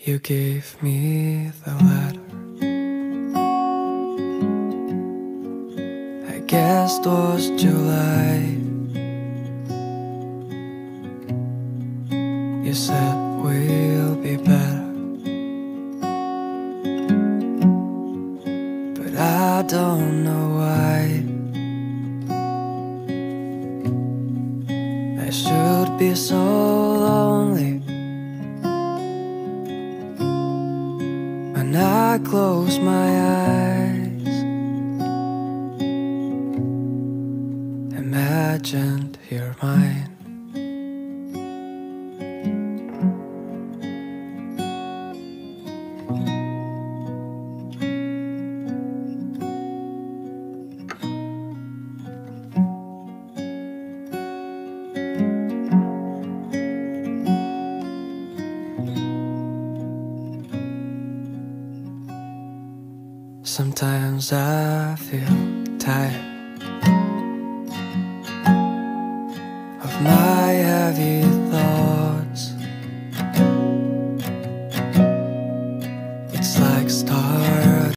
You gave me the letter. I guess it was July. You said we'll be better, but I don't know why. I should be so lonely when I close my eyes. Imagined you're mine. Sometimes I feel tired of my heavy thoughts.